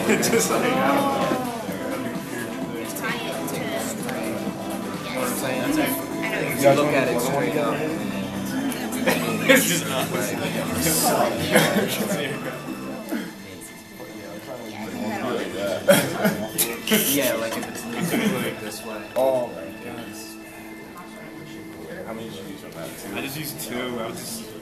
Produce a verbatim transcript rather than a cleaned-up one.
Just like, I don't know. Just tie it to, You know what I'm saying? That's I it. know. You look at it straight up. It's just us. Yeah, like if it's like this way. Oh my god. I just used two. I was just.